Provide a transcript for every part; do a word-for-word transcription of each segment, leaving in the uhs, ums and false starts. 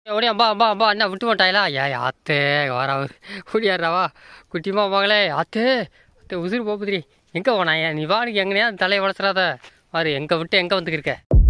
அப்படியே அம்பா அம்பா அம்பா அண்ணா விட்டு மாட்டாங்களா ஏ ஆத்தே வர குடியாடுறாவா குட்டிமா மகளே ஆத்தே அத்தே உசுறு போகுதுரி எங்கே போனா ஏன் நீ வாடிக்கு எங்கனையா தலையை வளர்த்துறாத வாரு எங்கே விட்டு எங்கே வந்துக்கிருக்க.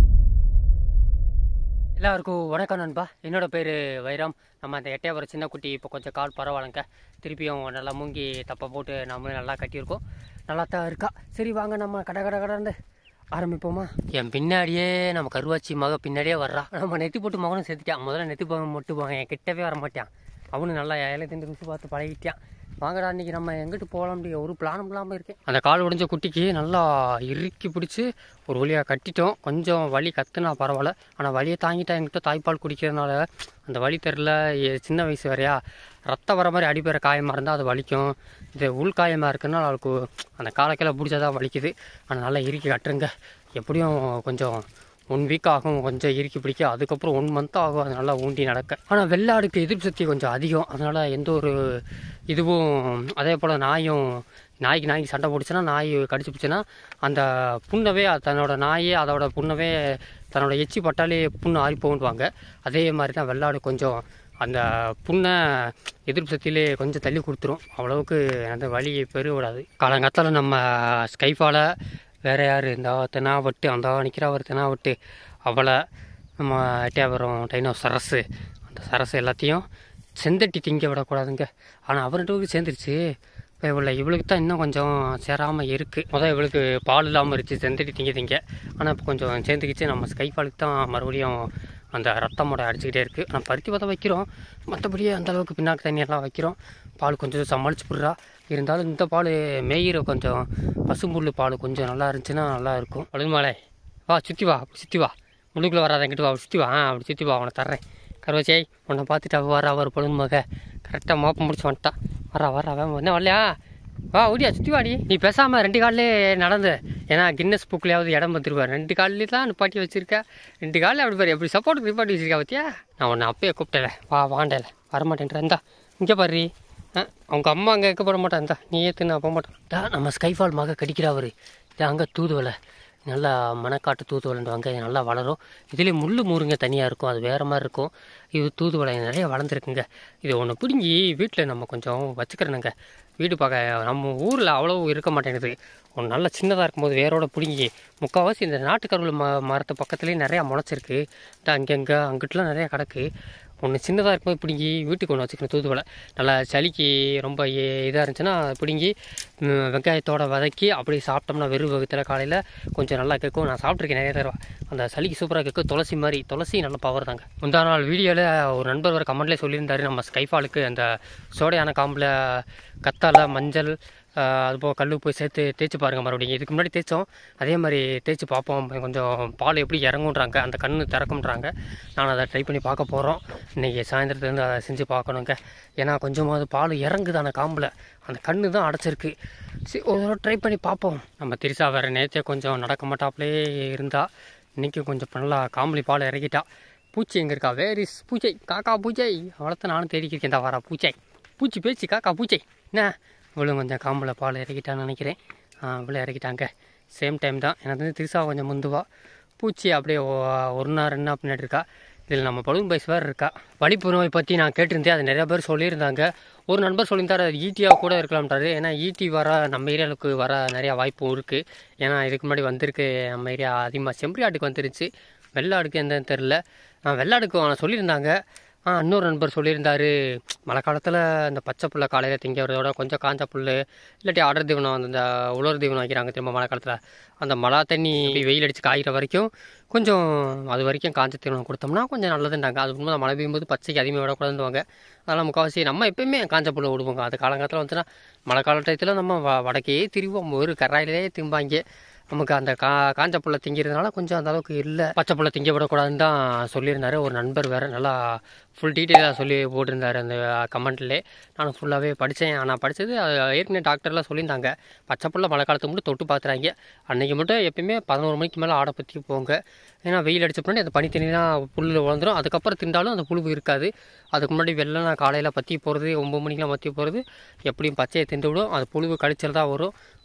எல்லாருக்கும் வணக்கம் நண்பா. என்னோடய பேர் வைரம். நம்ம அந்த எட்டையாபுரம் சின்ன குட்டி இப்போ கொஞ்சம் கால் பரவாயில்லங்க. திருப்பியும் நல்லா மூங்கி தப்பை போட்டு நம்ம நல்லா கட்டியிருக்கோம். நல்லா தான் இருக்கா. சரி வாங்க நம்ம கடை கடை கடந்து ஆரம்பிப்போமா. என் பின்னாடியே நம்ம கருவாச்சி மக பின்னாடியே வர்றா. நம்ம நெத்தி போட்டு மகனும் சேர்த்துட்டான். முதல்ல நெத்தி போக மட்டும் போங்க, என் கிட்டவே வர மாட்டான். அவனு நல்லா ஏழை திண்டு ருசி பார்த்து பழகிட்டான். வாங்கடா இன்றைக்கி நம்ம எங்கிட்டு போகலாம் முடியும் ஒரு பிளானும் இல்லாமல் இருக்கேன். அந்த கால் உடைஞ்ச குட்டிக்கு நல்லா இறுக்கி பிடிச்சி ஒரு வழியாக கட்டிட்டோம். கொஞ்சம் வலி கற்றுனா பரவாயில்ல, ஆனால் வலியை தாங்கிட்டா என்கிட்ட தாய்ப்பால் குடிக்கிறதுனால அந்த வலி தெரில. சின்ன வயசு வரையா ரத்தம் வர மாதிரி அடிப்பேற காயமாக இருந்தால் அது வலிக்கும். இது உள் காயமாக இருக்குன்னா அவளுக்கு அந்த காலக்கையில் பிடிச்சதான் வலிக்குது. ஆனால் நல்லா இறுக்கி கட்டுருங்க. எப்படியும் கொஞ்சம் ஒன் வீக் ஆகும் கொஞ்சம் இறுக்கி பிடிக்க. அதுக்கப்புறம் ஒன் மந்த் ஆகும் அது நல்லா ஊண்டி நடக்க. ஆனால் வெள்ளாடுக்கு எதிர்ப்பு சக்தி கொஞ்சம் அதிகம். அதனால் எந்த ஒரு இதுவும் அதே போல் நாயும் நாய்க்கு நாய்க்கு சண்டை போட்டுச்சுன்னா நாய் கடிச்சு பிடிச்சுன்னா அந்த புண்ணவே தன்னோட நாயே அதோட புண்ணவே தன்னோட எச்சி பட்டாலே புண்ணு ஆறி போகுவாங்க. அதே மாதிரி தான் வெள்ளாடு கொஞ்சம் அந்த புண்ணை எதிர்ப்பு சக்தியிலே கொஞ்சம் தள்ளி கொடுத்துரும். அவ்வளவுக்கு அந்த வலியை பெருவிடாது. காலங்காலத்தில் நம்ம ஸ்கைஃபால் வேறு யார் இந்த தெனாவட்டு அந்த நிற்கிறா ஒரு தெனாவட்டு அவளை நம்ம எட்டையாபுரம் டைனோ சரஸு அந்த சரஸு எல்லாத்தையும் செந்தட்டி திங்க விடக்கூடாதுங்க. ஆனால் அவர்கிட்ட சேர்ந்துருச்சு. இப்போ இவளை இவளுக்கு தான் இன்னும் கொஞ்சம் சேராமல் இருக்குது. முதல் இவளுக்கு பால் இல்லாமல் இருந்துச்சு செந்தட்டி திங்க திங்க. ஆனால் இப்போ கொஞ்சம் சேர்ந்துக்கிச்சு. நம்ம ஸ்கைஃபாலுக்கு தான் மறுபடியும் அந்த ரத்தம் முடை அடிச்சுக்கிட்டே இருக்குது. ஆனால் பருத்தி பார்த்தா வைக்கிறோம், மற்றபடியே அந்தளவுக்கு பின்னாக்கு தண்ணியெல்லாம் வைக்கிறோம். பால் கொஞ்சம் சமாளிச்சு போடுறா. இருந்தாலும் இந்த பால் மேயிற கொஞ்சம் பசும்புல் பால் கொஞ்சம் நல்லா இருந்துச்சுன்னா நல்லா இருக்கும். அழுமாலே வா சுற்றி வா அப்படி சுற்றி வா முழுக்குள்ளே வராத எங்கிட்டு வா அப்படி சுற்றி வா அப்படி சுற்றி வா அவனை தர்றேன். கருவாச்சியை உன்னை பார்த்துட்டு அவள் வர அவர் பொழுது மக கரெக்டாக மோப்பம் முடிச்சு வந்துட்டான். வரா வரா அவன் என்ன வரலையா வா ஓடியா சுற்றி வாடி. நீ பேசாமல் ரெண்டு காலிலே நடந்து ஏன்னா கின்னஸ் புக்லேயாவது இடம் வந்துருவார். ரெண்டு காலிலே தான் நிப்பாட்டி வச்சுருக்கா. ரெண்டு காலில் அப்படி பாரு எப்படி சப்போர்ட்டுக்கு நிப்பாட்டி வச்சுருக்கா பார்த்தியா. நான் உன்னை அப்பயே கூப்பிட்டல வா வாண்டல வரமாட்டேன்ற இருந்தா இங்கே பாரு. ஆ அவங்க அம்மா அங்கே இருக்க போட மாட்டான். இருந்தா நீ ஏற்று நான் போக மாட்டேன். தான் நம்ம ஸ்கைஃபால் மக கடிக்கிறா அவர். இது அங்கே தூதுவலை நல்லா மணக்காட்டு தூதுவலைன்றாங்க. இது நல்லா வளரும். இதுலேயே முள் முருங்கை தனியாக இருக்கும், அது வேறு மாதிரி இருக்கும். இது தூதுவலை நிறைய வளர்ந்துருக்குங்க. இது ஒன்று பிடுங்கி வீட்டில் நம்ம கொஞ்சம் வச்சுக்கிறேனுங்க. வீடு பார்க்க நம்ம ஊரில் அவ்வளோ இருக்க மாட்டேங்குது. ஒன்று நல்லா சின்னதாக இருக்கும்போது வேரோட பிடுங்கி முக்கால்வாசி இந்த நாட்டுக்கருவில் ம மரத்து பக்கத்துலேயே நிறையா முளைச்சிருக்கு. அங்கங்கே அங்கிட்டலாம் நிறையா கிடக்கு. ஒன்று சின்னதாக இருக்கும்போது பிடுங்கி வீட்டுக்கு ஒன்று வச்சுக்கணும். தூதுவலை நல்லா சளிக்கு ரொம்ப இதாக இருந்துச்சுன்னா பிடுங்கி வெங்காயத்தோடு வதக்கி அப்படி சாப்பிட்டோம்னா வெறும் வகுத்தில் காலையில் கொஞ்சம் நல்லா கேட்கும். நான் சாப்பிட்ருக்கேன் நிறைய தடவை. அந்த சளிக்கு சூப்பராக கேட்கும். துளசி மாதிரி துளசி நல்ல பவர் தாங்க. முந்தா நாள் வீடியோவில் ஒரு நண்பர் வர கமெண்ட்லேயே சொல்லியிருந்தார் நம்ம ஸ்கைஃபாலுக்கு அந்த சோடையான காம்பில் கத்தாழை மஞ்சள் அதுபோக கல் போய் சேர்த்து தேய்ச்சி பாருங்கள் மறுபடியும். இதுக்கு முன்னாடி தேய்ச்சோம், அதே மாதிரி தேய்ச்சி பார்ப்போம். கொஞ்சம் பால் எப்படி இறங்குன்றாங்க, அந்த கண் திறக்கும்ன்றாங்க. நான் அதை ட்ரை பண்ணி பார்க்க போகிறோம். இன்றைக்கி சாயந்தரத்துலேருந்து அதை செஞ்சு பார்க்கணுங்க. ஏன்னா கொஞ்சமாவது பால் இறங்குது அந்த காம்பில், அந்த கண்ணு தான் அடைச்சிருக்கு. சரி ஒரு தடவை ட்ரை பண்ணி பார்ப்போம். நம்ம திரிசா வேறு நேற்றே கொஞ்சம் நடக்க மாட்டாப்லே இருந்தால் இன்றைக்கி கொஞ்சம் நல்லா காம்பளி பால் இறக்கிட்டா. பூச்சி எங்கே இருக்கா? வேர் இஸ் பூச்சை? காக்கா பூச்சை அவ்வளோத்தான் நானும் தேடிக்கிருக்கேன். தான் வரா பூச்சை பூச்சி பேச்சு காக்கா பூச்சை என்ன இவ்வளோ கொஞ்சம் காம்பில் பால் இறக்கிட்டான்னு நினைக்கிறேன். இவ்வளோ இறக்கிட்டாங்க. சேம் டைம் தான் எனக்கு வந்து திரிசா கொஞ்சம் முந்துவா. பூச்சி அப்படியே ஒரு நாள் ரெண்டு நாள் பின்னாடி இருக்கா. இதில் நம்ம பழுங்கு பைஸ் வேறு இருக்கா. வலிப்பு நோய் பற்றி நான் கேட்டிருந்தேன். அது நிறையா பேர் சொல்லியிருந்தாங்க. ஒரு நண்பர் சொல்லியிருந்தார் அது ஈட்டியாக கூட இருக்கலாம்ன்றாரு. ஏன்னா ஈட்டி வர நம்ம ஏரியாவுக்கு வர நிறையா வாய்ப்பும் இருக்குது. ஏன்னா இதுக்கு முன்னாடி வந்திருக்கு நம்ம ஏரியா அதிகமாக. செம்பரி ஆட்டுக்கு வந்துருச்சு, வெள்ளாடுக்கு எந்தன்னு தெரில. வெள்ளாடுக்கு சொல்லியிருந்தாங்க. ஆ இன்னொரு நண்பர் சொல்லியிருந்தார் மழை காலத்தில் இந்த பச்சை புல்லை காலையில் திங்கிறதோட கொஞ்சம் காஞ்ச புல் இல்லாட்டி அடர் தீவனம் அந்த உலர் தீவனம் வைக்கிறாங்க திரும்ப மழை காலத்தில். அந்த மழை தண்ணி வெயில் அடித்து காய்கிற வரைக்கும் கொஞ்சம் அது வரைக்கும் காஞ்ச தீவனம் கொடுத்தோம்னா கொஞ்சம் நல்லதுன்றாங்க. அது உண்மை மழை பெய்யும்போது பச்சைக்கு அதிகமாக விடக்கூடாதுவாங்க. அதெல்லாம் முக்கால்வாசி நம்ம எப்போயுமே காஞ்ச புல்லை விடுவோங்க. அது காலங்காலத்தில் வந்துச்சுன்னா மழை கால டயத்தில் நம்ம வ வடக்கே திருவோம், ஒரு கராயிலே திரும்பாங்க. நமக்கு அந்த கா காஞ்ச புல்லை திங்கிறதுனால கொஞ்சம் அந்த அளவுக்கு இல்லை. பச்சை புல்லை திங்க விடக்கூடாதுன்னு தான் சொல்லியிருந்தாரு ஒரு நண்பர். வேறு நல்லா ஃபுல் டீட்டெயிலாக சொல்லி போட்டிருந்தார் அந்த கமெண்ட்லேயே. நானும் ஃபுல்லாகவே படித்தேன். நான் படித்தது ஏற்கனவே டாக்டர்லாம் சொல்லியிருந்தாங்க பச்சை புல்லை மழை காலத்துக்கு மட்டும் தொட்டு பார்த்துறாங்க. அன்றைக்கி மட்டும் எப்பயுமே பதினோரு மணிக்கு மேலே ஆடை பற்றி போங்க. ஏன்னா வெயில் அடித்த பின்னாடி அந்த பனி தண்ணி தான் புல்லில் வளர்ந்துடும். அதுக்கப்புறம் திண்டாலும் அந்த புழுவு இருக்காது. அதுக்கு முன்னாடி வெள்ளம் காலையில் பற்றி போகிறது ஒம்பது மணிக்கெலாம் பற்றி போகிறது எப்படியும் பச்சையை திண்டு விடும். அது புழுவு கழிச்சல் தான் வரும்.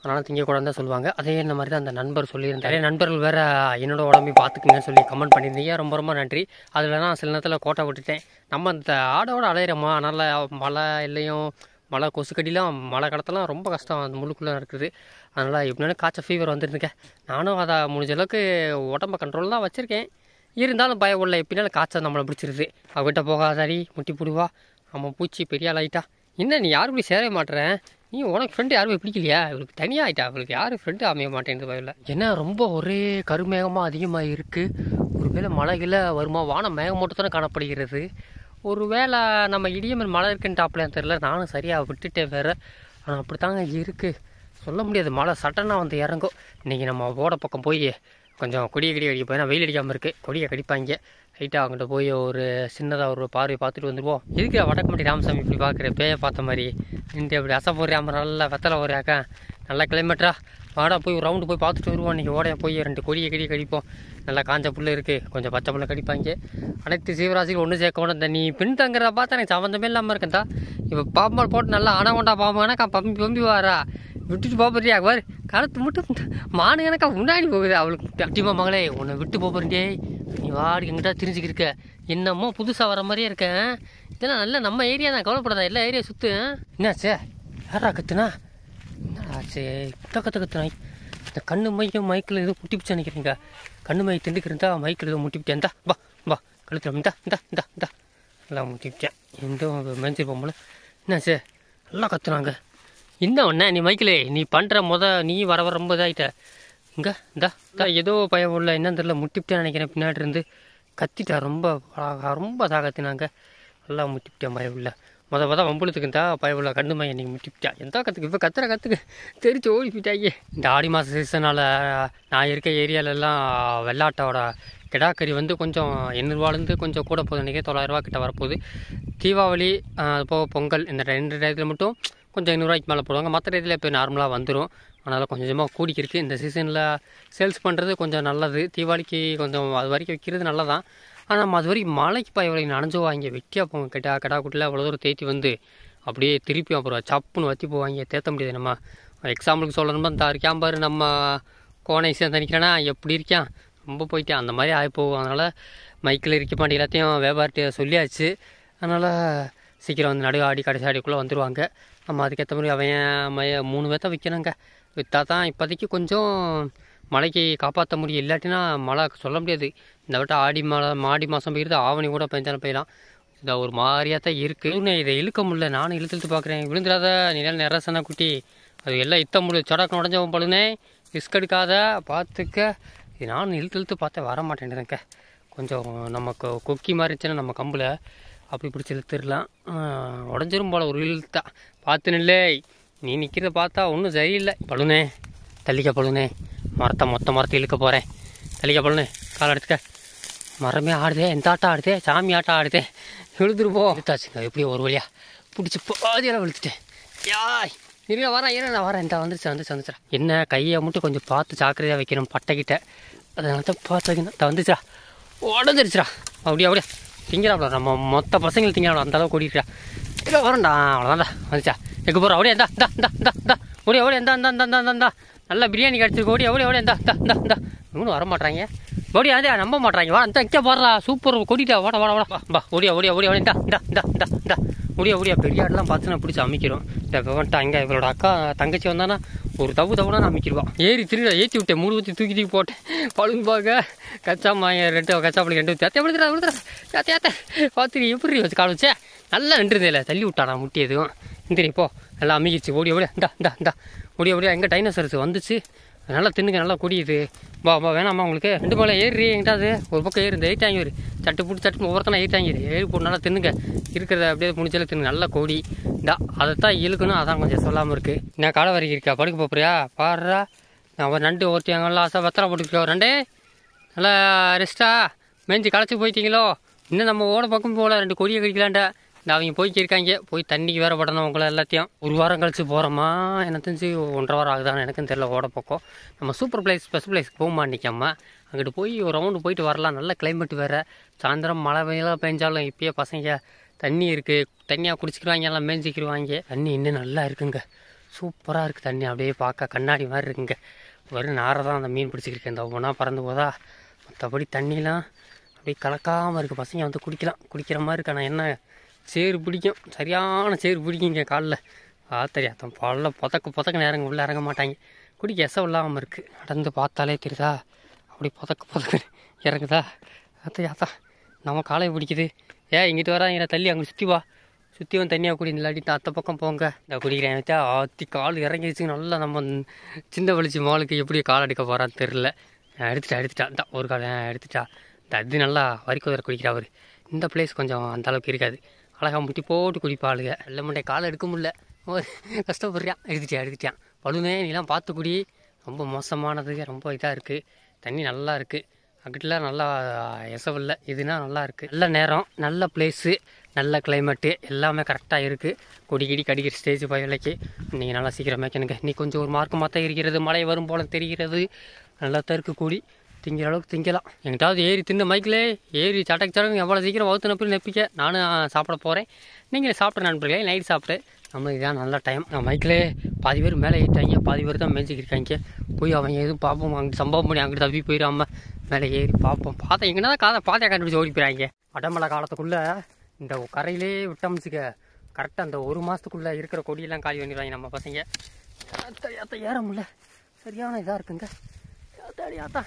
அதனால் திங்கக்கூடாது தான் சொல்லுவாங்க. அதே இந்த மாதிரி தான் அந்த நண்பர் சொல்லியிருந்தார். நிறைய நண்பர்கள் வேறு என்னோட உடம்பை பார்த்துக்குங்கன்னு சொல்லி கமெண்ட் பண்ணியிருந்தீங்க. ரொம்ப ரொம்ப நன்றி. அதில் நான் சில நேரத்தில் கோட்டை விட்டுட்டேன். நம்ம அந்த ஆடோட அலையிறோமா, அதனால் மழை இல்லையும் மழை கொசுக்கடிலாம் மழை காலத்தெல்லாம் ரொம்ப கஷ்டம் அந்த முள்ளுக்குள்ளே இருக்குது. அதனால் எப்படினாலும் காய்ச்சல் ஃபீவர் வந்துருந்துங்க. நானும் அதை முடிஞ்ச அளவுக்கு உடம்பை கண்ட்ரோல் தான் வச்சுருக்கேன். இருந்தாலும் பயம் இல்லை, எப்படினாலும் காய்ச்சல் நம்மளை பிடிச்சிருது. அவகிட்ட போகாதாடி முட்டி போடுவா, நம்ம பூச்சி பெரிய ஆள் ஆகிட்டா. என்ன நீ யாரும் இப்படி சேரவே மாட்டேறேன், நீ உனக்கு ஃப்ரெண்டு யாருமே பிடிக்கலையா, இவளுக்கு தனியாக ஆகிட்டா, அவளுக்கு யாரும் ஃப்ரெண்டு அமைய மாட்டேங்குது பயில. ஏன்னா ரொம்ப ஒரே கருமேகமாக அதிகமாக இருக்குது. ஒரு வேளை மழையில் வருமா, வானம் மேகம் மட்டும் தானே காணப்படுகிறது. ஒரு வேளை நம்ம இடியமல் மழை இருக்குன்ட்டாப்லையான்னு தெரில, நானும் சரியாக விட்டுட்டேன் வேறு. ஆனால் அப்படி தாங்க இருக்குது, சொல்ல முடியாது. மழை சட்டனாக வந்து இறங்கும். இன்றைக்கி நம்ம ஓட பக்கம் போய் கொஞ்சம் கொடியை கடி அடிக்க போய் வெயில் அடிக்காமல் இருக்குது, கொடியை கடிப்பாங்க. லைட்டாக அவங்ககிட்ட போய் ஒரு சின்னதாக ஒரு பார்வை பார்த்துட்டு வந்துடுவோம். எதுக்கு வடக்கம்பட்டி ராமசாமி இப்படி பார்க்குற பேயை பார்த்த மாதிரி நின்று அப்படி அசை போடுறாம நல்லா வெத்தலை போடுறாக்கா, நல்லா கிளைமேட்டரா வாடா போய் ஒரு ரவுண்டு போய் பார்த்துட்டு வருவோம். இன்றைக்கி ஓடைய போய் ரெண்டு கொடியை கடி கடிப்போம். நல்லா காஞ்ச புல் இருக்குது, கொஞ்சம் பச்சை புல்லை கடிப்பாங்க. அனைத்து சீவராசிகள் ஒன்று சேர்க்கணும். இந்த நீ பின் தங்குறத பார்த்தா எனக்கு சம்மந்தமே இல்லாமல் இருக்கேன்டா. இப்போ பாம்பால் போட்டு நல்லா அணை கொண்டா பாம்புனாக்கா பம்பி பம்பி வாரா விட்டுட்டு போறியா பாரு, கழுத்து மட்டும் மானு எனக்கா முன்னாடி போகுது. அவளுக்கு அட்டிமா மகளே உன்னை விட்டு போறியே, நீ வாடி எங்கிட்ட தெரிஞ்சுக்கிருக்க, என்னமோ புதுசாக வர மாதிரியே இருக்கேன். இதெல்லாம் நல்லா நம்ம ஏரியா தான், கவலைப்படாதா, எல்லா ஏரியா சுற்று. என்னாச்சே யாரா கத்துனா, என்னடாச்சே குட்ட கற்று கத்துனாய். இந்த கண்ணு மையும் மைக்கில் எதுவும் முட்டிப்பிச்சு நினைக்கிறீங்க, கண்ணு மை திண்டுக்கிறந்தா மைக்கில் எதுவும் முட்டிப்பிட்டேன். இந்தா வா வா கழுத்துல இந்தா இந்தா இந்தா இந்தா நல்லா முட்டிப்பிட்டேன். எந்த மேஞ்சிருப்போம் போல. என்னாச்சே நல்லா கத்துனாங்க. என்ன ஒன்று நீ மைக்கிலே நீ பண்ணுற முத நீ வர வர ரொம்ப இதாகிட்ட. இங்கே இந்தா ஏதோ பயம் உள்ள என்னன்னு தெரியல, முட்டிப்பிட்டேன்னு நினைக்கிறேன். பின்னாடி இருந்து கத்திட்டா, ரொம்ப ரொம்ப தாகத்தினாங்க. நல்லா முட்டிப்பிட்டேன் பயம் உள்ள. மொதல் மொதல் வம்புழுத்துக்குந்தா பயம் உள்ள கண்ணு மையம் நீங்கள் முட்டிப்பிட்டா. எந்த கற்றுக்கு இப்போ கத்துற கற்றுக்கு தெரிச்சு ஓடி போயிட்டாங்க. இந்த ஆடி மாத சீசனால் நான் இருக்க ஏரியாலெல்லாம் வெள்ளாட்டோட கிடாக்கறி வந்து கொஞ்சம் எண்ணூறுவாலேருந்து கொஞ்சம் கூட போகுது நினைக்கிறேன். தொள்ளாயிரரூவா கிட்ட வரப்போகுது. தீபாவளி அது போக பொங்கல் இந்த ரெண்டு டயத்தில் மட்டும் கொஞ்சம் ஐநூறுரூவாய்க்கு மேலே போடுவாங்க. மற்ற டயத்தில் இப்போ நார்மலாக வந்துடும். அதனால் கொஞ்சம் கொஞ்சமாக கூடிக்கிருக்கு. இந்த சீசனில் சேல்ஸ் பண்ணுறது கொஞ்சம் நல்லது. தீபாவளிக்கு கொஞ்சம் அது வரைக்கும் வைக்கிறது நல்லதான். ஆனால் நம்ம அது வரைக்கும் மழைக்கு பாயவளை நனைஞ்சு வாங்கி வெட்டியாக போங்க. கிட்டா கடா குட்டில் அவ்வளோ தூரம் தேய்ச்சி வந்து அப்படியே திருப்பி அப்புறம் சப்புன்னு வற்றி போவாங்க, தேற்ற முடியாது. நம்ம எக்ஸாம்பிளுக்கு சொல்லணும்னா இந்த இருக்காம்பாரு நம்ம கோனை சேர்ந்து நினைக்கிறேன்னா எப்படி இருக்கான், ரொம்ப போயிட்டான், அந்த மாதிரி ஆகி போகும். அதனால் மைக்கில் இருக்க மாட்டேன் எல்லாத்தையும் வியாபாரிட்ட சொல்லியாச்சு. அதனால் சீக்கிரம் வந்து நடுவு ஆடி கடைசி ஆடிக்குள்ளே வந்துடுவாங்க. நம்ம அதுக்கேற்ற மாதிரி அவன் மைய மூணு பேர்த்த விற்கணுங்க. விற்றா தான் இப்போதைக்கு கொஞ்சம் மழைக்கு காப்பாற்ற முடியும். இல்லாட்டினா மழை சொல்ல முடியாது. இந்த வட்டம் ஆடி மழை ஆடி மாதம் பெய்யுறது, ஆவணி கூட பெஞ்சாலும் பெய்யலாம். இதை ஒரு மாதிரியாக தான் இருக்குது. இதை இழுக்க முடியல, நானும் இழுத்து இழுத்து பார்க்குறேன். விழுந்துடாத நிழல் நிறசனா குட்டி, அது எல்லாம் இத்த முடியும். சொடக்கு உடஞ்சவன் பழுனே, ரிஸ்க் எடுக்காத பார்த்துக்க. இது நானும் இழுத்து இழுத்து பார்த்தா வர மாட்டேங்கிறேங்க. கொஞ்சம் நமக்கு கொக்கி மாதிரி இருந்துச்சுன்னா நம்ம கம்பில் அப்படி பிடிச்சி இழுத்துடலாம். உடஞ்சிரும் போல் ஒரு இழுத்தா. பார்த்து நில்லை, நீ நிற்கிறத பார்த்தா ஒன்றும் சரியில்லை. பழுனே தள்ளிக்க பழுனே, மரத்தை மொத்த மரத்தை இழுக்க போகிறேன். தள்ளிக்க பழுனே, கால் எடுத்துக்க. மரமே ஆடுதே, எந்த ஆட்டம் ஆடுதே, சாமி ஆட்டம் ஆடுதே. விழுதுருப்போம். இழுத்தாச்சுங்க எப்படியோ ஒரு வழியாக பிடிச்சி பாதியெல்லாம் விழுத்துட்டேன். யாய் இருங்க வரேன் ஏன்னா நான் வரேன். இந்த வந்துருச்சு வந்துச்சு வந்துச்சா. என்ன கையை மட்டும் கொஞ்சம் பார்த்து ஜாக்கிரதையாக வைக்கணும் பட்டைக்கிட்ட. அதனால தான் பார்த்து வைக்கணும். இந்த வந்துச்சா உடஞ்சிருச்சுடா. அப்படியே அப்படியே திங்கிறாப்ல, நம்ம மொத்த பசங்களும் திங்கிறாப்ல, அந்தளவுக்கு ஓடிட்டுடா. இல்லை வரேன்டா, அவ்வளோதான்டா வந்துச்சா. எங்கே போகிறோம் அப்படியே இந்தா இந்தா இந்தா இந்தா இந்தா ஓடியா ஓடியா இந்தா இந்தா இந்தா இந்தா இந்தா நல்லா பிரியாணி கிடச்சிருக்கு. ஓடியா ஓடியா ஓடியா இந்தா இந்தா இந்தா இந்தா இவனும் வர மாட்டாங்க. ஓடியா அதே நம்ப மாட்டாங்க. வா இந்த இங்கே போடுறா, சூப்பர் கொடிட்டா, வாடா வாடா வாடா பா. ஓடியா ஓடியா ஓடியா ஓடியா இந்தா இந்தா இந்தா இந்தா இந்தா ஓடியா ஓடியா. பெரிய ஆடெலாம் பார்த்து நான் பிடிச்சி அமைக்கிறோம். இந்த வந்துட்டா இங்கே இவளோட அக்கா தங்கச்சி வந்தானா ஒரு தவு தவுனா நான் அமைக்கிடுவான். ஏறி திருட ஏற்றி விட்டேன், மூணு ஊற்றி தூக்கி தூக்கி போட்டேன். பழுங்கு பார்க்க கச்சா மாய ரெண்டு கச்சா பிள்ளைக்கு ரெண்டு ஊற்றி அத்தையா விழுதுடா விழுதுடா ஏத்த ஏத்த பார்த்து எப்படி வச்சு கால் வச்சே நல்லா நின்றுதே தள்ளி விட்டானா முட்டி எதுவும் இந்திரி போ. நல்லா அமைக்கிடுச்சு. ஓடியா ஓடியா இந்தா இந்தா இந்தா ஓடியா ஓடியா. எங்கே டைனோசரஸ் வந்துச்சு, நல்லா தின்னுங்க, நல்லா கொடியுது. வா வா வேணாமா உங்களுக்கு ரெண்டு மேலே ஏறி எங்கிட்ட அது ஒரு பக்கம் ஏறி இந்த எயிட்டாங்க ஒரு சட்டு பிடிச்சி சட்டு ஒவ்வொருத்தனா எயிட்டாங்க ஏறி போட்டு நல்லா தின்னுங்க. இருக்கிறத அப்படியே முடிச்சாலும் தின்னு நல்லா கொடி. இந்தா அதைத்தான் இழுக்கணும், அதான் கொஞ்சம் சொல்லாமல் இருக்குது. என்ன காலை வரைக்கும் இருக்கா, படுக்க போறியா பாடுறா. நான் நண்டு ஒருத்தியாங்கலாம் ஆசை பத்திரம் போட்டுருக்கோம். ரெண்டே நல்லா ரெஸ்ட்டா மேய்ஞ்சி களைச்சி போயிட்டீங்களோ. இன்னும் நம்ம ஓட பக்கம் போகல, ரெண்டு கொடியை கடிக்கலான்டா. இந்த அவங்க போய்க்கிருக்காங்க, போய் தண்ணிக்கு வேற படணும் உங்களை எல்லாத்தையும். ஒரு வாரம் கழிச்சு போகிறோமா எனக்கு தெரிஞ்சு ஒன்றரை வாரம் ஆகுதான்னு எனக்கும் தெரியல. ஓட பக்கம் நம்ம சூப்பர் பிளேஸ் ஸ்பெஷல் பிளேஸ் போகுமா நிற்காம அங்கிட்டு போய் ஒரு ரவுண்டு போயிட்டு வரலாம். நல்ல கிளைமேட் வேறு. சாயந்தரம் மழை வெயிலாம் பெஞ்சாலும் இப்பயே பசங்க தண்ணி இருக்குது, தண்ணியாக குடிச்சிக்கிடுவாங்க, எல்லாம் மேய்ஞ்சிக்கிடுவாங்க. தண்ணி இன்னும் நல்லா இருக்குங்க, சூப்பராக இருக்குது தண்ணி, அப்படியே பார்க்க கண்ணாடி மாதிரி இருக்குங்க. வெறும் நாரை தான் அந்த மீன் பிடிச்சிக்கிருக்கேன், இந்த ஒவ்வொன்றா பறந்து போதா. மற்றபடி தண்ணிலாம் அப்படியே கலக்காமல் இருக்குது, பசங்க வந்து குடிக்கலாம் குடிக்கிற மாதிரி இருக்கு. ஆனால் என்ன சேறு பிடிக்கும், சரியான சேறு பிடிக்குங்க காலில். ஆத்தரியாத்தம் பல்ல புதக்கு புதக்கு நேரங்க உள்ளே இறங்க மாட்டாங்க, குடிக்க எசம் இல்லாமல் இருக்குது. நடந்து பார்த்தாலே தெரியுதா, அப்படி புதக்கு புதக்கு இறங்குதா. ஆத்தரியாத்தா நம்ம காலை பிடிக்குது. ஏன் இங்கிட்டு வராங்க, தள்ளி அங்கே சுற்றி வா, சுற்றி வந்து தண்ணியாக குடி, இல்லாட்டி அத்த பக்கம் போங்க. இந்த குடிக்கிறேன் வச்சா ஆற்றி கால் இறங்கிடுச்சு நல்லா. நம்ம சின்ன வலிச்சு மாலுக்கு எப்படி கால் எடுக்க போகிறான்னு தெரில. எடுத்துட்டா எடுத்துட்டா இந்த ஒரு கால் எடுத்துட்டா. இந்த அது நல்லா வரிக்குதிரை குடிக்கிறா அவர். இந்த பிளேஸ் கொஞ்சம் அந்த அளவுக்கு இருக்காது, அழகாக முட்டி போட்டு குடிப்பாளுங்க. வெள்ளை முட்டை காலை எடுக்க முடியல, கஷ்டப்படுறான். எடுத்துட்டியா எடுத்துட்டான் பழுனே, நீலாம் பார்த்து குடி. ரொம்ப மோசமானது, ரொம்ப இதாக இருக்குது. தண்ணி நல்லா இருக்குது, அங்கிட்டலாம் நல்லா எசவில்லை. இதுனா நல்லா இருக்குது, நல்ல நேரம், நல்ல பிளேஸு, நல்ல கிளைமேட்டு, எல்லாமே கரெக்டாக இருக்குது. கொடி கிடி கடிக்கிற ஸ்டேஜ் பயலைக்கு நீங்கள் நல்லா சீக்கிரமே எனக்கு நீ கொஞ்சம் ஒரு மார்க்கமாக தான் இருக்கிறது. மழை வரும் போல தெரிகிறது, நல்லா தான் இருக்குது. கூடி திங்கிற அளவுக்கு திங்கலாம். எங்கிட்டாவது ஏறி தின்னு மைக்கிலே ஏறி சட்டக்கு சடங்கு எவ்வளோ சீக்கிரம் வகுத்து நப்பி நப்பிக்க. நானும் சாப்பிட போகிறேன், நீங்களே சாப்பிட்ற நண்பர்களே. நைட் சாப்பிட்டு நம்மளுக்கு இதான் நல்ல டைம். நான் மைக்கிலே பாதி பேர் மேலே ஏறிட்டாங்க, பாதி பேர் தான் மேய்ச்சிக்கிருக்காங்க. போய் அவங்க எதுவும் பார்ப்போம், அங்கிட்டு சம்பவம் பண்ணி அங்கிட்டு தப்பி போயிடாமல் மேலே ஏறி பார்ப்போம். பார்த்தா எங்கன்னா தான் காதை பாதையை கண்டுபிடிச்சி ஓடி போயிறாங்க. அடமலை காலத்துக்குள்ளே இந்த கரையிலே விட்டமிச்சுக்க கரெக்டாக அந்த ஒரு மாதத்துக்குள்ளே இருக்கிற கொடியெல்லாம் காலி பண்ணிடுவாங்க நம்ம பசங்க. அத்தை அத்தை ஏற முடியல, சரியான இதாக இருக்குங்க. அத்தாடி ஆத்தா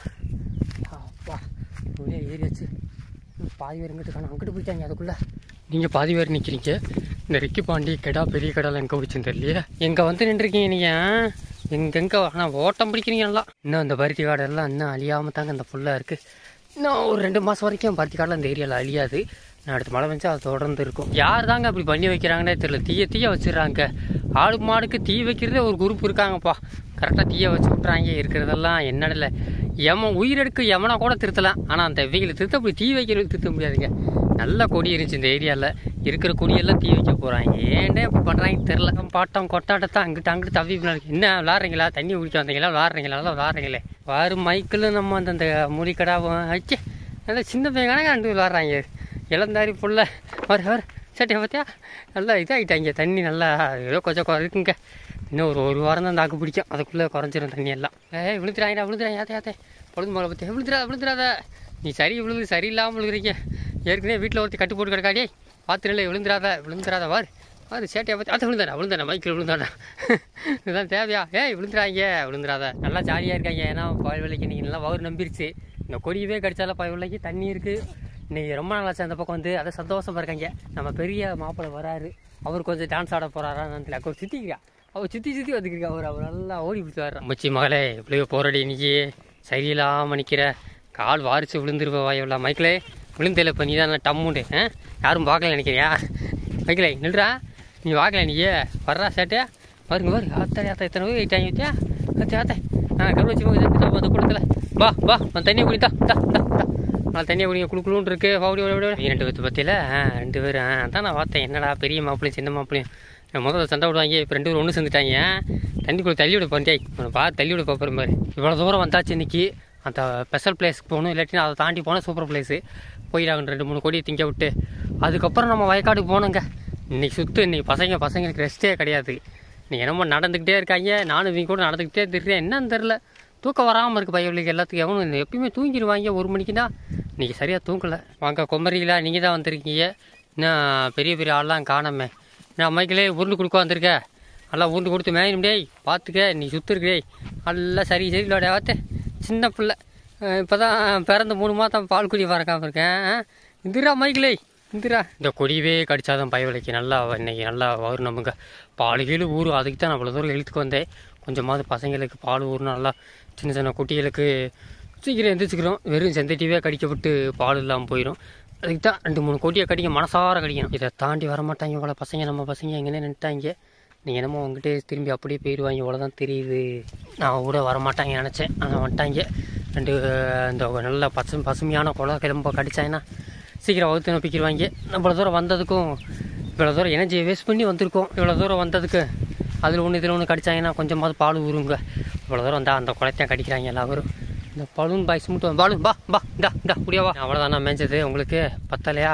அப்பா உள்ளே ஏறியாச்சு. பாதி பேர் எங்கிட்டு காணும், அங்கிட்டு போயிட்டாங்க அதுக்குள்ளே. நீங்கள் பாதி பேர் நிற்கிறீங்க. இந்த ரிக்கி பாண்டி கடா பெரிய கடாலாம் எங்கே வச்சுன்னு தெரியலையே. எங்கே வந்து நின்றுருக்கீங்க நீங்கள், எங்கெங்கே ஆனால் ஓட்டம் பிடிக்கிறீங்க நல்லா. இன்னும் அந்த பருத்தி காடெல்லாம் இன்னும் அழியாமல் தாங்க இந்த ஃபுல்லாக இருக்குது. இன்னும் ஒரு ரெண்டு மாதம் வரைக்கும் பருத்தி காடெலாம் இந்த ஏரியாவில் அழியாது. நான் அடுத்து மழை பெஞ்சா அது தொடர்ந்து இருக்கும். யார் தாங்க அப்படி பண்ணி வைக்கிறாங்கன்னே தெரியல, தீய தீய வச்சிடறாங்க. ஆடு மாடுக்கு தீ வைக்கிறதே ஒரு குரூப் இருக்காங்கப்பா, கரெக்டாக தீய வச்சு விட்றாங்க. இருக்கிறதெல்லாம் என்னடல எமன் உயிரெடுக்க எமனா கூட திருத்தலாம், ஆனால் அந்த வெயில திருத்த அப்படி தீ வைக்கிறது திருத்த முடியாதுங்க. நல்ல கொடி இருந்துச்சு இந்த ஏரியாவில், இருக்கிற கொடியெல்லாம் தீ வைக்க போகிறாங்க. ஏன்டே அப்படி பண்ணுறாங்கன்னு தெரில. பாட்டம் கொட்டாட்டத்தான் அங்கிட்டு அங்கிட்டு தவி என்ன விளாட்றீங்களா, தண்ணி குடிக்க வந்தீங்களா, விளாட்றீங்களா, நல்லா விளாட்றீங்களே. வாரு மைக்கில் நம்ம அந்த அந்த மூலிக்கடாவும் வச்சு நல்லா சின்ன பையன் கண்டு விளாட்றாங்க. இளந்தாரி புள்ள வர வர சட்டையை பார்த்தியா நல்லா இதாகிட்டாங்க. தண்ணி நல்லா ஏதோ கொஞ்சம் இருக்குங்க. இன்னும் ஒரு ஒரு வாரம் தான் தாக்கு பிடிக்கும், அதுக்குள்ளே குறைஞ்சிரும் தண்ணி எல்லாம். ஏ விழுந்துறாங்கடா விழுந்துறாங்க, யாத்தே யாத்தே பொழுது மழை பற்றி விழுந்துடாத விழுந்துடாத. நீ சரி விழுது சரியில்லாமல் விழுகிறீங்க. ஏற்கனவே வீட்டில் ஒருத்தி கட்டு போட்டு கிடக்காடியே, பார்த்துடல விழுந்துடாத விழுந்துடாத. வார் வாரு சேட்டையை பார்த்து அதை விழுந்தாடா விழுந்தாடா மைக்கில் விழுந்தாடா. இதுதான் தேவையா, ஏய் விழுந்துறாங்க விழுந்துடாத. நல்லா ஜாலியாக இருக்காங்க. ஏன்னா பால் விலைக்கு நீங்கள் நல்லா வவுறு நம்பிருச்சு. இந்த கொடியவே கடிச்சாலும் பால் விலைக்கு தண்ணி இருக்குது. இன்றைக்கி ரொம்ப நாளாச்சு அந்த பக்கம் வந்து, அதை சந்தோஷமாக இருக்காங்க. நம்ம பெரிய மாப்பிள்ளை வராரு, அவர் கொஞ்சம் டான்ஸ் ஆட போகிறாரான்னு தெரியல. அவர் சுற்றிக்கிறா, அவர் சுற்றி சுற்றி வந்துக்கிறா. அவர் அவர் நல்லா ஓடி பிடிச்சி வர்றான். மச்சி மகளே இப்படியோ போராடி இன்னைக்கு சரியில்லாமல் நிற்கிற, கால் வாரிச்சு விழுந்துருவா வாயவில்லா. மைக்கிலே விழுந்தில்ல, இப்போ நீ தான் டம்முண்டு. ஆ யாரும் பார்க்கல நினைக்கிறியா? மைக்கிலே நில்றா, நீ பார்க்கல நீ வர்றா சேட்டையா பாருங்க பாரு. ஆத்தா ஆத்தா எத்தனை பேர் ஆகிட்டாங்க வச்சா ஆத்தா ஆத்தா. ஆ கருவ வச்சு அந்த கூடத்தில் வா வா தண்ணியை குடித்தா தா தா தா நான் தண்ணியை குடிங்க குழுக்குழுன்னு இருக்கு. வாடி வாடி வாடி ரெண்டு பேர்த்து பற்றியில் ஆ ரெண்டு பேர். ஆ அதான் நான் பார்த்தேன், என்னடா பெரிய மாப்பிளையும் சின்ன மாப்பிளையும் முதல்ல சண்டை விடுவாங்க, இப்போ ரெண்டு பேரும் ஒன்று சேர்ந்துட்டாங்க. தண்ணிக்குள்ளே தள்ளி விட போண்டியாய், பார்த்து தள்ளி விட பார்க்குற மாதிரி. இவ்வளோ தூரம் வந்தாச்சு இன்னைக்கு. அந்த ஸ்பெஷல் பிளேஸ்க்கு போகணும், இல்லாட்டினா அதை தாண்டி போனால் சூப்பர் பிளேஸு போயிடாங்க. ரெண்டு மூணு கோடியை திங்க விட்டு அதுக்கப்புறம் நம்ம வயக்காடுக்கு போனோங்க. இன்றைக்கி சுற்று, இன்றைக்கி பசங்க பசங்களுக்கு ரெஸ்ட்டே கிடையாது. நீ என்னமோ நடந்துக்கிட்டே இருக்காங்க, நானும் இவங்க கூட நடந்துக்கிட்டே தெரியுறேன். என்னன்னு தெரில, தூக்கம் வராமல் இருக்குது பையனுக்கு எல்லாத்துக்கும். எவனும் எப்பயுமே தூங்கிடுவாங்க ஒரு மணிக்குன்னா, இன்றைக்கி சரியாக தூங்கலை. வாங்க கொமரிங்களா, நீங்கள் தான் வந்திருக்கீங்க. இன்னும் பெரிய பெரிய ஆள்லாம் காணாமே. நான் மைக்கிலே உருண்டு கொடுக்க வந்திருக்க, நல்லா உருண்டு கொடுத்து மேயின் முடியே பார்த்துக்க. நீ சுற்றுருக்கே நல்லா சரி சரி விளையாட பார்த்து. சின்ன பிள்ளை இப்போ தான் பிறந்த மூணு மாதம் பால் குடி வரக்காமல் இருக்கேன். இந்திரா மைக்கிலே இந்திரா. இந்த கொடியவே கடிச்சாதான் பயவிலைக்கு நல்லா இன்னைக்கு நல்லா வரும் நமக்கு. பால் கீழே ஊறும், அதுக்கு தான் நான் அவ்வளோ தூரம் இழுத்துக்கு வந்தேன். கொஞ்சமாவது பசங்களுக்கு பால் ஊறும், நல்லா சின்ன சின்ன குட்டிகளுக்கு சீக்கிரம் எந்திரிச்சிக்கிறோம். வெறும் செந்தட்டிவே கடிக்கப்பட்டு பால் இல்லாமல் போயிடும். அதுக்கு தான் ரெண்டு மூணு கோட்டியை கடிக்க மனசார கடிக்கணும். இதை தாண்டி வரமாட்டாங்க இவ்வளோ பசங்க. நம்ம பசங்க எங்கன்னே நின்ட்டாங்க. நீங்கள் என்னமோ அவங்ககிட்ட திரும்பி அப்படியே போயிடுவாங்க, இவ்வளோதான் தெரியுது. நான் கூட வரமாட்டாங்க நினச்சேன், ஆனால் வந்துட்டாங்க. ரெண்டு இந்த நல்ல பசு பசுமையான குளம் கிளம்ப கடிச்சாங்கன்னா சீக்கிரம் வகுத்து நப்பிக்கிடுவாங்க. இவ்வளோ தூரம் வந்ததுக்கும் இவ்வளோ தூரம் எனர்ஜியை வேஸ்ட் பண்ணி வந்திருக்கோம். இவ்வளோ தூரம் வந்ததுக்கு அதில் ஒன்று இதில் ஒன்று கடிச்சாங்கன்னா கொஞ்சமாவது பால் ஊருங்க. இவ்வளோ தூரம் வந்தால் அந்த குளத்தையும் கடிக்கிறாங்க எல்லாரும். இந்த பலூன் பாய்ஸ் மட்டும் பாலூன் பா பா இந்தா இந்தா முடியாவா. அவ்வளோதான் நான் மேய்ச்சது, உங்களுக்கு பத்தலையா?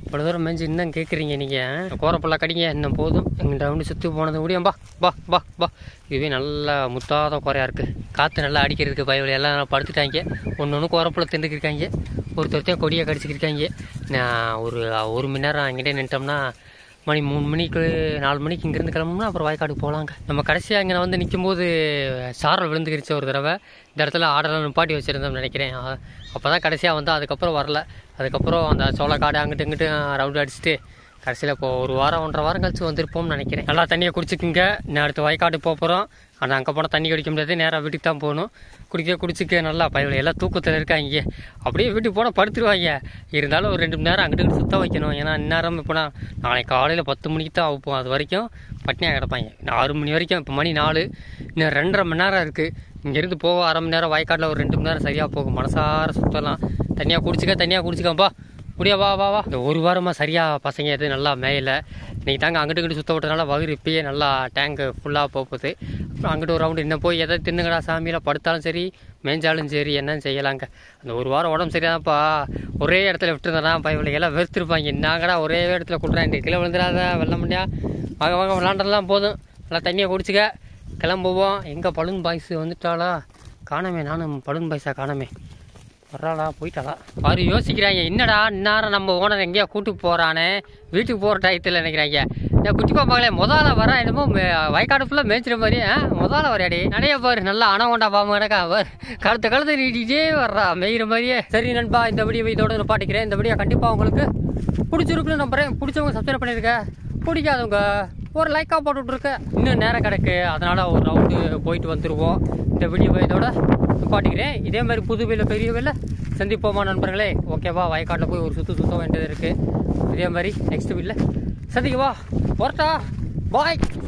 இவ்வளோ தூரம் மேய்ஞ்சி இன்னும் கேட்குறீங்க நீங்கள். கோரப்பெல்லாம் கடிங்க இன்னும் போதும். எங்கள் ரவுண்டு சுற்றி போனது முடியும். பா பா பா பா இதுவே நல்லா முத்தாத குறையாக இருக்குது. காற்று நல்லா அடிக்கிறதுக்கு பயவில் எல்லாம் படுத்துட்டாங்க. ஒன்று ஒன்று கோரப்பில் திண்டுக்கிருக்காங்க. ஒருத்தருத்தையும் கொடியை கடிச்சிக்கிருக்காங்க. நான் ஒரு ஒரு மணி நேரம் அங்கிட்டே நின்ட்டோம்னா மணி மூணு மணிக்கு நாலு மணிக்கு இங்கேருந்து கிளம்புனா அப்புறம் வயக்காடுக்கு போகலாங்க. நம்ம கடைசியாக இங்கே வந்து நிற்கும்போது சாரல் விழுந்துக்கிருச்சு ஒரு தடவை. இந்த இடத்துல ஆடெல்லாம் நிப்பாட்டி வச்சுருந்தோம்னு நினைக்கிறேன். அப்போ தான் கடைசியாக வந்து அதுக்கப்புறம் வரல. அதுக்கப்புறம் அந்த சோளக்காடு அங்கிட்டு இங்கிட்டு ரவுண்டு அடிச்சுட்டு கடைசியில் இப்போ ஒரு வாரம் ஒன்றரை வாரம் கழிச்சு வந்திருப்போம்னு நினைக்கிறேன். நல்லா தண்ணியை குடிச்சிக்குங்க. நான் அடுத்து வயக்காடு போக போகிறோம். ஆனால் அங்கே போனால் தண்ணி குடிக்க முடியாது. நேராக வீட்டுக்கு தான் போகணும். குடிக்க குடிச்சிக்க நல்லா பயவில் எல்லாம் தூக்கத்தில் இருக்காங்க. அப்படியே வீட்டுக்கு போனால் படுத்துருவாங்க. இருந்தாலும் ஒரு ரெண்டு மணி நேரம் அங்கிட்டு சுத்தம் வைக்கணும். ஏன்னா இந்நேரம் இப்போ நான் நாளைக்கு காலையில் பத்து மணிக்கு தான் அவுப்போம். அது வரைக்கும் பட்னியாக கிடப்பாங்க. ஆறு மணி வரைக்கும் இப்போ மணி நாலு இன்னும் ரெண்டரை மணி நேரம் இருக்குது. இங்கேருந்து போக அரை மணி நேரம், வயக்காட்டில் ஒரு ரெண்டு மணி நேரம் சரியாக போகும். மனசார சுத்தலாம். தனியாக குடிச்சிக்க தனியாக குடிச்சிக்கப்பா முடியா வா வா வா. இந்த ஒரு வாரமாக சரியாக பசங்க எது நல்லா மேயலை. இன்றைக்கி தாங்க அங்கிட்டு இங்கிட்டு சுத்த விட்டனால வயிறு இப்பயே நல்லா டேங்கு ஃபுல்லாக போகுது. அப்புறம் அங்கிட்டு ஒரு ரவுண்டு இன்னும் போய் எதை தின்னுங்கடா சாமியில் படுத்தாலும் சரி மேய்ஞ்சாலும் சரி என்னன்னு செய்யலாங்க. அந்த ஒரு வாரம் உடம்பு சரியாதான்ப்பா. ஒரே இடத்துல விட்டுருந்தேன்னா பயவில் எல்லாம் வெறுத்துருப்பாங்க. நாங்கடா ஒரே இடத்துல கொடுறேன் இந்த கிலோ விழுந்துடாத வெள்ள முடியா வாங்க வாங்க விளாண்டெல்லாம் போதும். நல்லா தண்ணியை குடிச்சிக்க கிளம்புவோம். எங்கே பலூன் பாய்ஸ் வந்துட்டாளா காணமே. நானும் பலூன் பாய்ஸா காணமே. வர்றாளா போயிட்டாளா பாரு. யோசிக்கிறாங்க என்னடா இந்நேரம் நம்ம ஓனர் எங்கேயா கூட்டுக்கு போகிறானே வீட்டுக்கு போகிற டயத்தில் நினைக்கிறாங்க. இந்த குட்டி பாப்பாங்களே முதல்ல வர என்னமோ வயக்காடு ஃபுல்லாக மேய்ச்சிற மாதிரி முதல்ல வரையாடி நிறைய பாரு. நல்லா அணவண்டா பாம்பு எனக்கா அவர் கழுத்த கழுத்து நீட்டிகிட்டே வர்றா மேய்கிற மாதிரியே. சரி நண்பா இந்த வீடியோ இதோட நிப்பாட்டிக்கிறேன். இந்த வீடியோ கண்டிப்பாக உங்களுக்கு பிடிச்சிருக்குன்னு நம்புறேன். பிடிச்சவங்க சப்ஸ்கிரைப் பண்ணியிருக்கேன். பிடிக்காதவங்க ஒரு லைக்காக போட்டு விட்ருக்க. இன்னும் நேரம் கிடக்கு. அதனால் ஒரு ரவுண்டு போயிட்டு வந்துடுவோம். இந்த வீடியோ இதோட நிப்பாட்டிக்கிறேன். இதே மாதிரி புது வேலை பெரிய வேலை சந்திப்போமா நண்பர்களே. ஓகேவா வயக்காட்டில் போய் ஒரு சுற்று சுத்த வேண்டியது இருக்குது. இதே மாதிரி நெக்ஸ்ட் வீட்டில் சந்திக்கவா. வரட்டா பாய்.